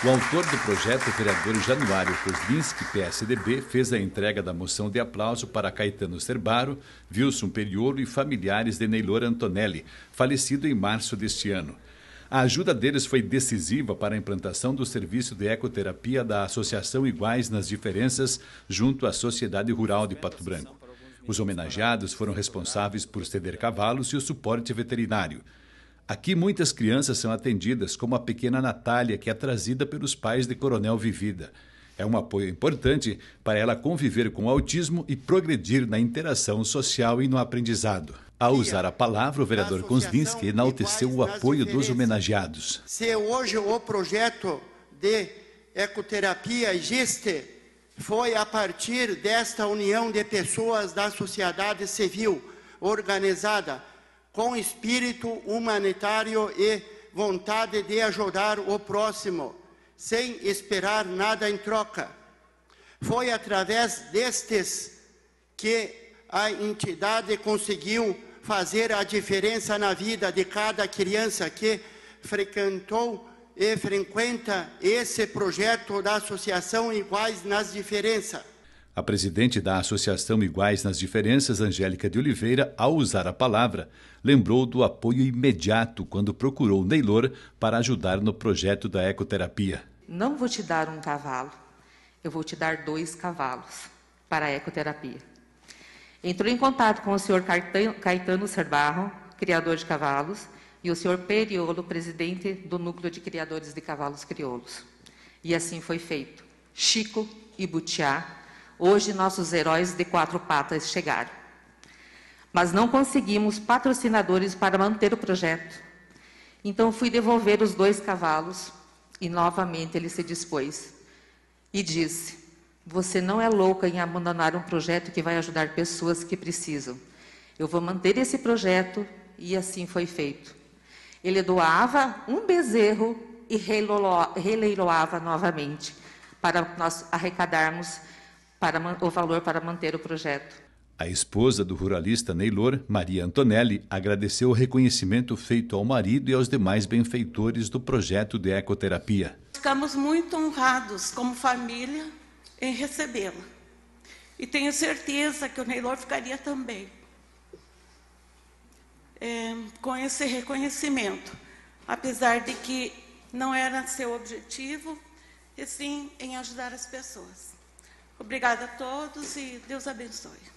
O autor do projeto, o vereador Januário Kozlinski, PSDB, fez a entrega da moção de aplauso para Caetano Cerbaro, Wilson Periolo e familiares de Neylor Antonelli, falecido em março deste ano. A ajuda deles foi decisiva para a implantação do serviço de ecoterapia da Associação Iguais nas Diferenças junto à Sociedade Rural de Pato Branco. Os homenageados foram responsáveis por ceder cavalos e o suporte veterinário. Aqui muitas crianças são atendidas, como a pequena Natália, que é trazida pelos pais de Coronel Vivida. É um apoio importante para ela conviver com o autismo e progredir na interação social e no aprendizado. Ao usar a palavra, o vereador Kozlinski enalteceu o apoio dos homenageados. Se hoje o projeto de ecoterapia existe, foi a partir desta união de pessoas da sociedade civil organizada, com espírito humanitário e vontade de ajudar o próximo, sem esperar nada em troca. Foi através destes que a entidade conseguiu fazer a diferença na vida de cada criança que frequentou e frequenta esse projeto da Associação Iguais nas Diferenças. A presidente da Associação Iguais nas Diferenças, Angélica de Oliveira, ao usar a palavra, lembrou do apoio imediato quando procurou Neylor para ajudar no projeto da ecoterapia. Não vou te dar um cavalo, eu vou te dar 2 cavalos para a ecoterapia. Entrou em contato com o senhor Caetano Cerbaro, criador de cavalos, e o senhor Periolo, presidente do Núcleo de Criadores de Cavalos Crioulos. E assim foi feito. Chico e Butiá, hoje nossos heróis de 4 patas chegaram. Mas não conseguimos patrocinadores para manter o projeto. Então fui devolver os 2 cavalos e novamente ele se dispôs. E disse, você não é louca em abandonar um projeto que vai ajudar pessoas que precisam. Eu vou manter esse projeto e assim foi feito. Ele doava um bezerro e releiloava novamente para nós arrecadarmos o valor para manter o projeto. A esposa do ruralista Neylor, Maria Antonelli, agradeceu o reconhecimento feito ao marido e aos demais benfeitores do projeto de ecoterapia. Ficamos muito honrados como família em recebê-la. E tenho certeza que o Neylor ficaria também com esse reconhecimento, apesar de que não era seu objetivo, e sim em ajudar as pessoas. Obrigada a todos e Deus abençoe.